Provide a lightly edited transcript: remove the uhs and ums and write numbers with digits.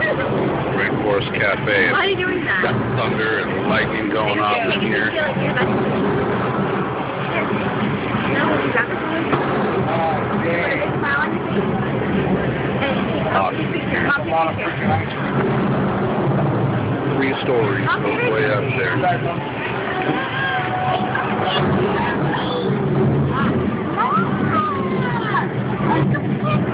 Rainforest Cafe. Why are you doing that? Got thunder and lightning going off in here. Awesome. 3 stories, goes way up there.